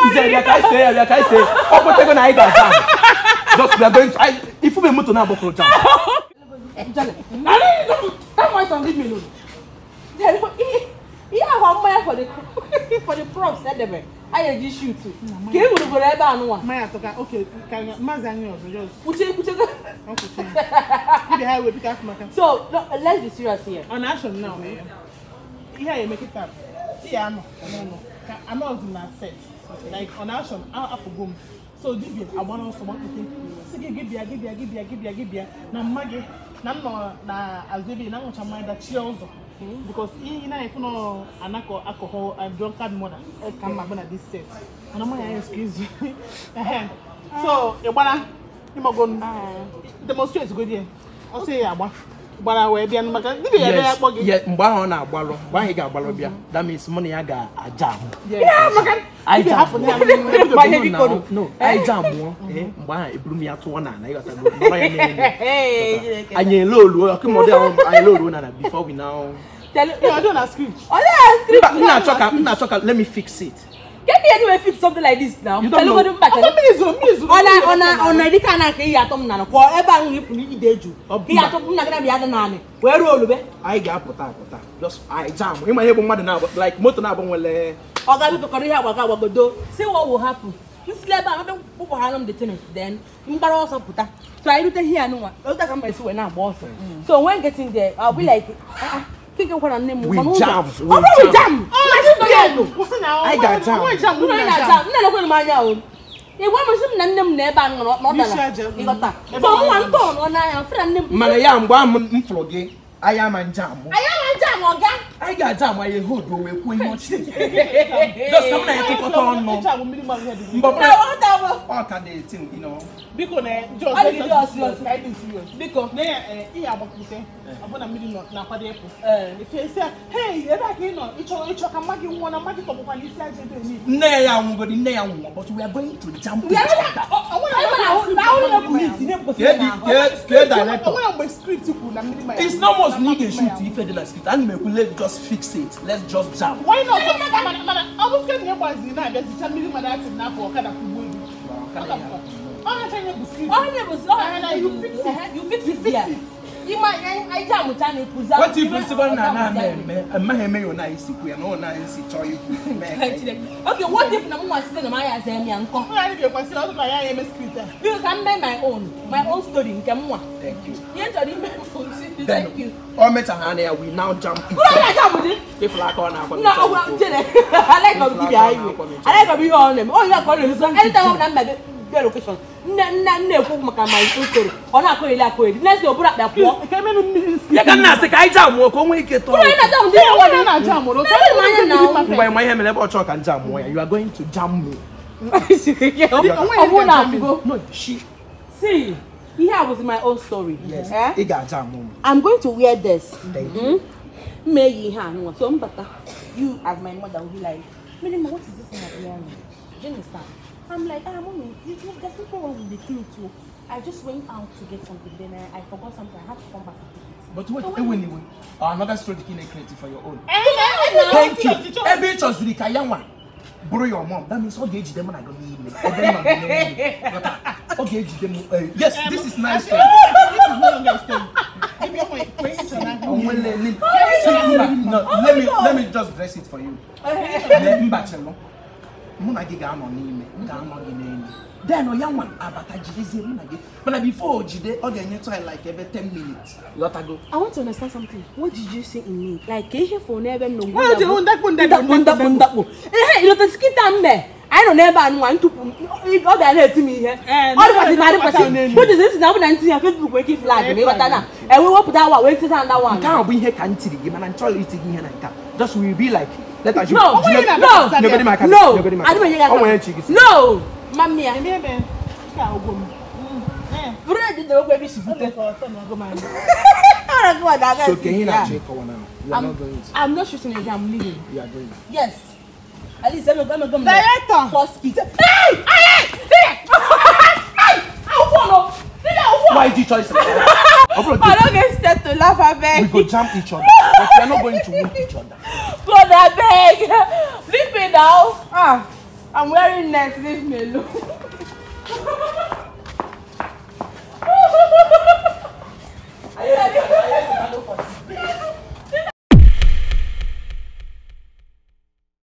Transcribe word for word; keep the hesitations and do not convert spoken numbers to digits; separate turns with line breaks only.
sorry. I can't say, I can't say. Oh, but they're going to hide that. Just we are going to. I, if we move to now, Boko jam.
That one don't leave me alone. Yeah, one more for the for the props. That the I just shoot too. Can you go there? Ban one.
My atoka. Okay, can you? Mazangi also just.
Puche puche.
Okay. Give the highway pick up my car.
So no, let's be serious here.
On action now. Here you make it up. Yeah, no, no, no. I'm not in that set. Like on action, I'll have to go. So Dibia, I want someone to think. So give Dibia, Dibia, Dibia, Dibia, Dibia. Now Maggie, now no, na Azebi, now much mind that she also. Because in if no anako alcohol and drunkard mother, I come back at this set. And I'm going to excuse you. So you wanna, you are going to demonstrate to go there. I'll say I want. But I will be an
yes, yes, Mbana Balo, why he got Balobia? That means money I got a jam.
Yeah,
I jam. No, I jam one. Why blew me out to one and I got a good. I know low, come on, I low before we now.
Tell you, I don't ask you.
Oh, yeah,
I'm not talking. Let me fix it.
Can you anyway fix something like this now?
You don't know.
On a on a on a di kana ke ya tom nana ko e ba ngi fu ni deju ke ya tom na gana bi ada nani we roll be
I got pota pota just I jam e ma yebo mad now like motor na bon wele
o ga bi to kori ha waka wagodo see what will happen this labor no don people handle the thing then mbara also puta so I do here no one o ta come by see we na boss so when getting there I'll be like ah we jam.
We
jam.
We
jam.
I got jam.
I jam. No, no, jam. No, no, no, no. You want to see them never not not that. You got that. So one ton on I friend.
Manayam one flogging. I am a jam.
I am a jam, Oga.
I got jam. I hope we will quit much. Just come and take it on. But what can they think, you know?
Because just
I did serious.
I did serious. Because eh eh about to say abona Mmiri not na kwade epo. Eh if you say hey, you like you know, icho icho can make you wanna make to kwa this agent ni.
Na ya ngo di na ya ngo but we are going to jump.
We are I want I want to meet him because
ke director.
I want to script ku na Mmiri.
It's not most need a shoot if they like script and make let's just fix it. Let's just jump.
Why not? I was getting your boys na be si Mmiri madam na for kada ku go. Oh, you fix it. You fix it here. You might I jam with Chani Puza.
What if it's one and Mahame or nice? We are no nice. Okay,
what if no one said my as a young uncle? I am a scripter. You can make my own, my own story. Come on. Thank you. Thank you.
Or Metahania, we now jump. If like on our no,
I like to be I like to be on them. Oh, you are calling some anytime location. Na na na ko maka my story. Ona ko ile ko ile. Next you brought that poor.
You can na se kai jam wo ko we ke to.
Na jam dey one na jam ro.
Why my hem le talk and jam wo. You are going to jam me. No, she.
See, here was my own story.
Yes. Eh? Got jam.
I'm going to wear this.
Mhm.
May you hand so mbata. You as my mother will be like, "Mmiri, what is this thing I'm wearing?" Do you understand? I'm like, ah, mommy, there's nothing wrong with the clothes too. I just went out to get something, then I, I forgot something. I had to come back and pick it.
But wait, so anyway, oh, another story to creative for your own.
Thank
you. Every choice with the Kayanwa. Borrow your mom. That means all gauge them and I don't need me. Okay, them. Yes, this is nice. This is no longer story. No, let me let me just dress it for you. Then no young one abata jide munage. But before jide all the time like every ten minutes. You got to go.
I want to understand something. What did you say in me? Like here for never no.
What you want that one that
one that one that one. Eh, you don't skip am me. I don't never want to all the other to me here. All the body person. What is this now when I Facebook working flag me batana. And we will put that one wait to that one.
Can't be here country. You man try it here like that. Just will be like let us
no, no,
nobody my
no,
nobody my
I don't no, mommy, I mean, Fred, the baby, she's so
can you not check on now? You are not going to.
I'm not shooting it, I'm leaving.
You are going.
Yes. At least I'm going to go.
Director!
First speed. Hey! Hey! Hey! I'll follow!
Why did you choose it?
I don't get step to laugh at beg.
We go jump each other, but we are not going to win each other.
God, I beg. Leave me now. Ah.
I'm wearing net, leave me alone.